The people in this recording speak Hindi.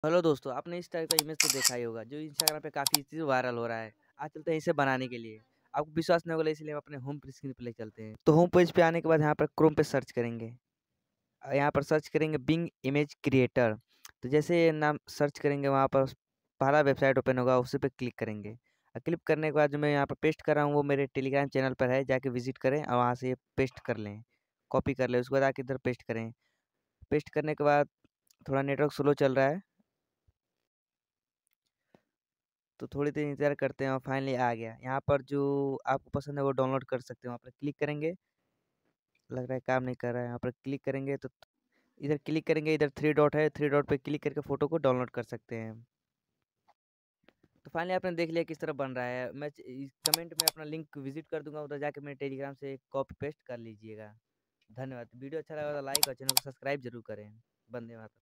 हेलो दोस्तों, आपने इस टाइप का इमेज तो देखा ही होगा जो इंस्टाग्राम पे काफ़ी चीज़ वायरल हो रहा है। आज चलते हैं इसे बनाने के लिए। आपको विश्वास नहीं होगा इसलिए हम अपने होम स्क्रीन पे ले चलते हैं। तो होम पेज पे आने के बाद यहाँ पर क्रोम पे सर्च करेंगे। यहाँ पर सर्च करेंगे बिंग इमेज क्रिएटर। तो जैसे ये नाम सर्च करेंगे वहाँ पर पहला वेबसाइट ओपन होगा, उसी पे क्लिक करेंगे। क्लिक करने के बाद जो मैं यहाँ पर पेस्ट कर रहा हूँ वो मेरे टेलीग्राम चैनल पर है, जाके विजिट करें और वहाँ से ये पेस्ट कर लें, कॉपी कर लें। उसके बाद आके इधर पेस्ट करें। पेस्ट करने के बाद थोड़ा नेटवर्क स्लो चल रहा है तो थोड़ी देर इंतज़ार करते हैं और फाइनली आ गया। यहाँ पर जो आपको पसंद है वो डाउनलोड कर सकते हो। वहाँ पर क्लिक करेंगे, लग रहा है काम नहीं कर रहा है। यहाँ पर क्लिक करेंगे तो इधर क्लिक करेंगे, इधर 3 डॉट है, 3 डॉट पे क्लिक करके फ़ोटो को डाउनलोड कर सकते हैं। तो फाइनली आपने देख लिया किस तरह बन रहा है। मैं कमेंट में अपना लिंक विजिट कर दूँगा, उधर जाके मेरे टेलीग्राम से कॉपी पेस्ट कर लीजिएगा। धन्यवाद। वीडियो अच्छा लगा तो लाइक और चैनल को सब्सक्राइब ज़रूर करें। वंदे मातरम।